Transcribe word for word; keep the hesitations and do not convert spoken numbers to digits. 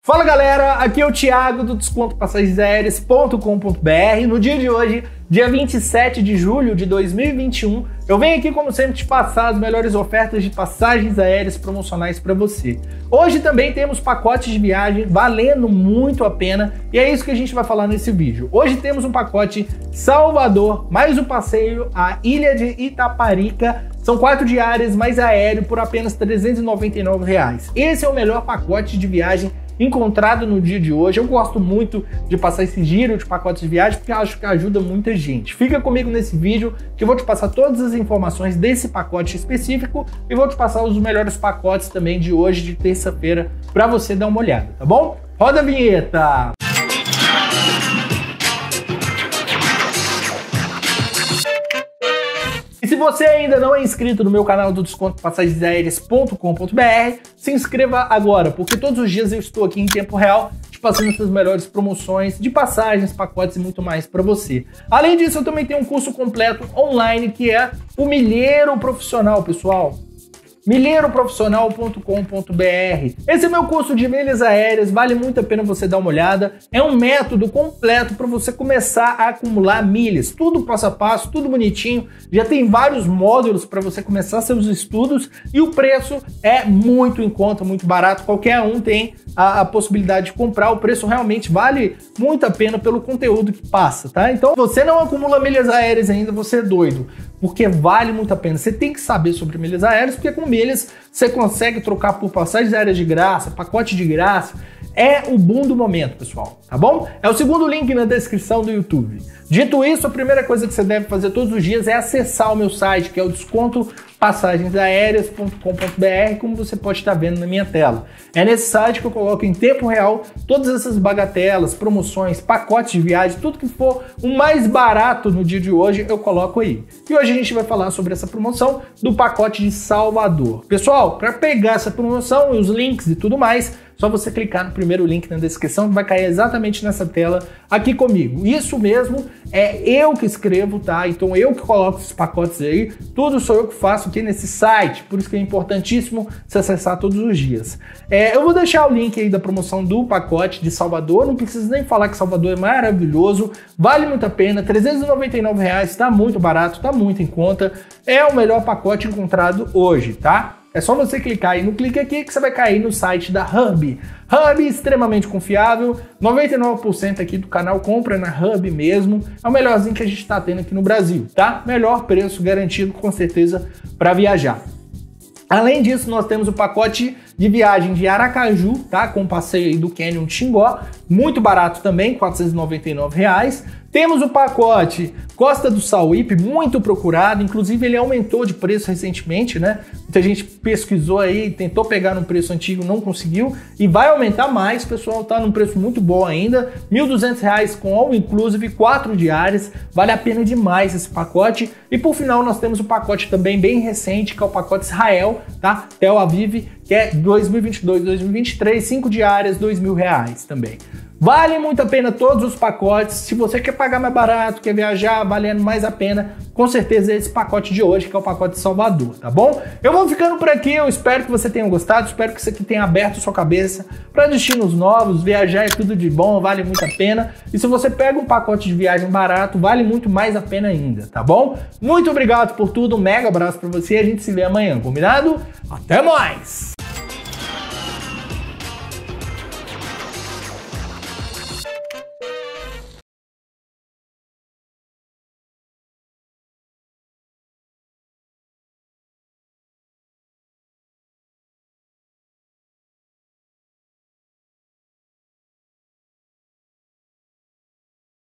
Fala galera, aqui é o Thiago do desconto passagens aéreas ponto com ponto br. No dia de hoje, dia vinte e sete de julho de dois mil e vinte e um, eu venho aqui como sempre te passar as melhores ofertas de passagens aéreas promocionais para você. Hoje também temos pacotes de viagem valendo muito a pena e é isso que a gente vai falar nesse vídeo. Hoje temos um pacote Salvador, mais um passeio à ilha de Itaparica. São quatro diárias mais aéreo por apenas trezentos e noventa e nove reais. Esse é o melhor pacote de viagem encontrado no dia de hoje. Eu gosto muito de passar esse giro de pacotes de viagem porque eu acho que ajuda muita gente. Fica comigo nesse vídeo que eu vou te passar todas as informações desse pacote específico e vou te passar os melhores pacotes também de hoje, de terça-feira, para você dar uma olhada, tá bom? Roda a vinheta! E se você ainda não é inscrito no meu canal do desconto passagens aéreas ponto com ponto br, se inscreva agora, porque todos os dias eu estou aqui em tempo real te passando essas melhores promoções de passagens, pacotes e muito mais para você. Além disso, eu também tenho um curso completo online que é o Milheiro Profissional, pessoal. milheiro profissional ponto com ponto br. Esse é meu curso de milhas aéreas, vale muito a pena você dar uma olhada. É um método completo para você começar a acumular milhas, tudo passo a passo, tudo bonitinho. Já tem vários módulos para você começar seus estudos e o preço é muito em conta, muito barato. Qualquer um tem a, a possibilidade de comprar. O preço realmente vale muito a pena pelo conteúdo que passa, tá? Então, se você não acumula milhas aéreas ainda, você é doido, porque vale muito a pena. Você tem que saber sobre milhas aéreas, porque com milhas você consegue trocar por passagens aéreas de graça, pacote de graça. É o boom do momento, pessoal, tá bom? É o segundo link na descrição do YouTube. Dito isso, a primeira coisa que você deve fazer todos os dias é acessar o meu site, que é o desconto passagens aéreas ponto com ponto br, como você pode estar vendo na minha tela. É nesse site que eu coloco em tempo real todas essas bagatelas, promoções, pacotes de viagem, tudo que for o mais barato no dia de hoje eu coloco aí. E hoje a gente vai falar sobre essa promoção do pacote de Salvador. Pessoal, para pegar essa promoção e os links e tudo mais, só você clicar no primeiro link na descrição que vai cair exatamente nessa tela aqui comigo. Isso mesmo, é eu que escrevo, tá? Então eu que coloco esses pacotes aí, tudo sou eu que faço aqui nesse site, por isso que é importantíssimo você acessar todos os dias. É, eu vou deixar o link aí da promoção do pacote de Salvador, não preciso nem falar que Salvador é maravilhoso, vale muito a pena, trezentos e noventa e nove reais, tá muito barato, tá muito em conta, é o melhor pacote encontrado hoje, tá? É só você clicar aí no clique aqui que você vai cair no site da Hub. Hub extremamente confiável, noventa e nove por cento aqui do canal compra na Hub mesmo. É o melhorzinho que a gente está tendo aqui no Brasil, tá? Melhor preço garantido com certeza para viajar. Além disso, nós temos o pacote de viagem de Aracaju, tá? Com o passeio aí do Canyon Xingó, muito barato também, quatrocentos e noventa e nove reais. Temos o pacote Costa do Sauípe, muito procurado, inclusive ele aumentou de preço recentemente, né? Muita gente pesquisou aí, tentou pegar no preço antigo, não conseguiu e vai aumentar mais, pessoal, tá num preço muito bom ainda, mil e duzentos reais com all inclusive, quatro diárias, vale a pena demais esse pacote. E por final nós temos o pacote também bem recente, que é o pacote Israel, tá? Tel Aviv, que é dois mil e vinte e dois, dois mil e vinte e três, cinco diárias, dois mil reais também. Vale muito a pena todos os pacotes. Se você quer pagar mais barato, quer viajar valendo mais a pena, com certeza é esse pacote de hoje, que é o pacote de Salvador, tá bom? Eu vou ficando por aqui, eu espero que você tenha gostado, espero que isso aqui tenha aberto sua cabeça para destinos novos, viajar é tudo de bom, vale muito a pena. E se você pega um pacote de viagem barato, vale muito mais a pena ainda, tá bom? Muito obrigado por tudo, um mega abraço para você e a gente se vê amanhã, combinado? Até mais!